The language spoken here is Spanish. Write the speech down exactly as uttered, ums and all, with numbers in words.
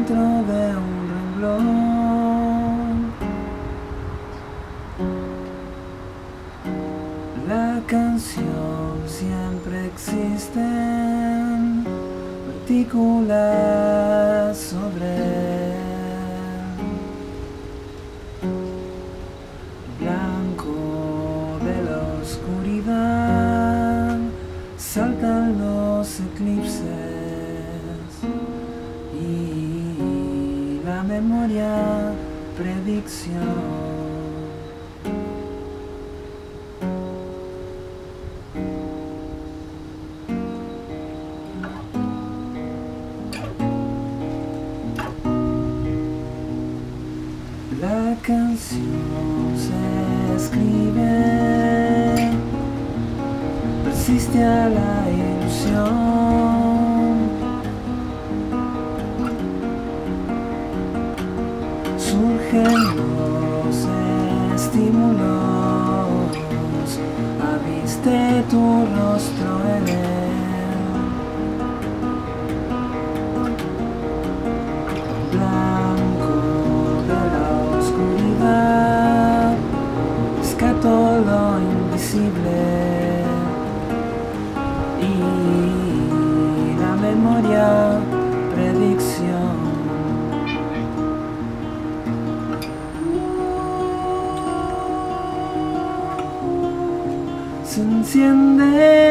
dentro de un renglón. La canción siempre existe en partículas sobre blanco de la oscuridad. Saltan los eclipses y la memoria predicción. La canción se escribe, persiste a la ilusión, surgen los estímulos, aviste tu rostro en él. Blanco de la oscuridad, rescato lo invisible y la memoria predicción. Se enciende